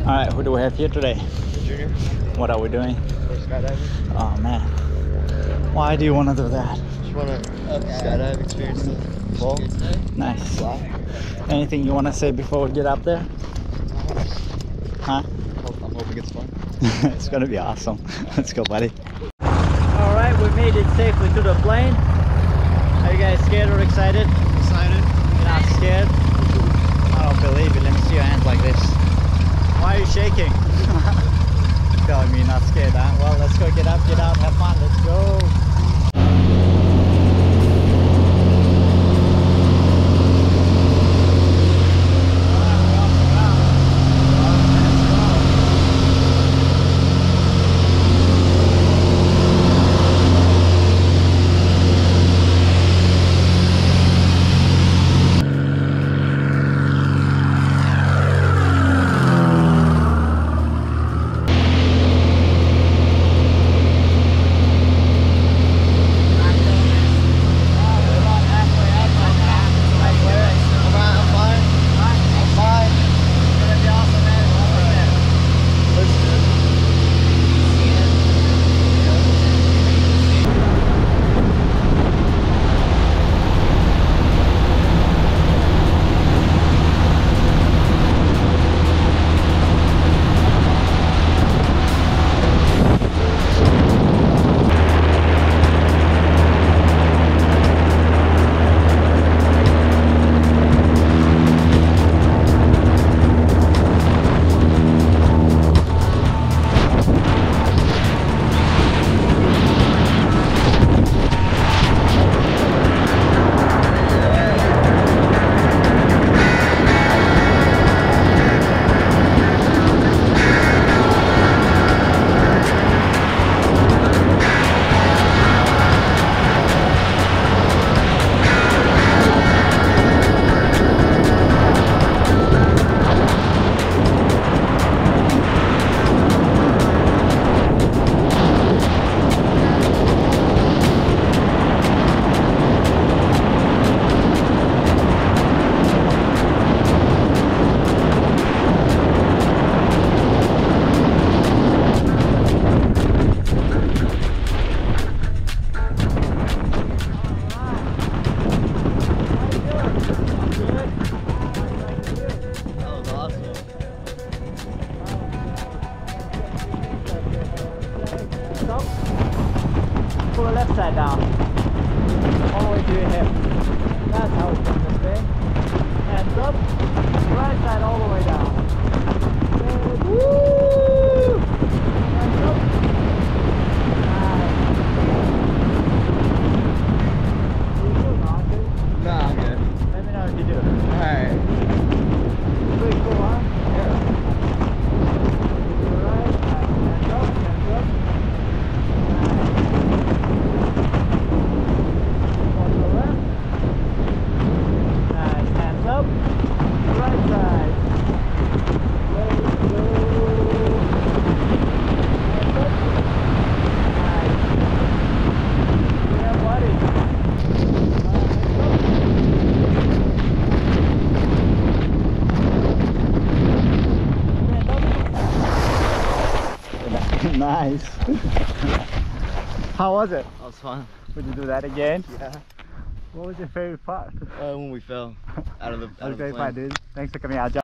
Alright, who do we have here today? Junior. What are we doing? We're skydiving. Oh man. Why do you want to do that? Just want to skydive experience the fall. Nice. Wow. Anything you want to say before we get up there? Huh? I'm hoping it's fun. It's gonna be awesome. Let's go, buddy. Alright, we made it safely to the plane. Are you guys scared or excited? Excited. You're not scared? I don't believe it. Let me see your hands like this. Why are you shaking? Telling me you're not scared, huh? Well, let's go get up, have fun, let's go. Pull the left side down, all the way to your hip. That's how it's done this thing. Hands up, right side all the way down. And woo! Hands up. Nice. You good, Marcus? Nah, I'm good. Let me know if you do. Alright. Pretty cool, huh? Yeah. Right, hands up, hands up. Nice. How was it? That was fun. Would you do that again? Yeah. What was your favorite part? When we fell out of the That was great plane. fun, dude. Thanks for coming out, John.